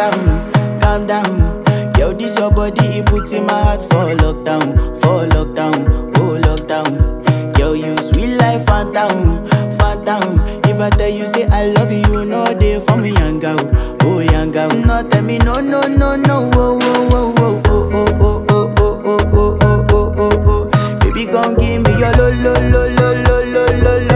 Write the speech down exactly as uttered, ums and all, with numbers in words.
down, calm down. Yo, this your body, it puts in my heart for lockdown, for lockdown, oh lockdown. Yo, you sweet life, phantom, phantom. If I tell you say I love you, no day for me, young girl, oh young girl. No tell me no, no, no, no, oh, oh, oh, oh, oh, oh, oh, oh, oh, oh, oh, oh, oh, oh. Baby, gon' give me your lo, lo, lo, lo, lo, lo, lo, lo.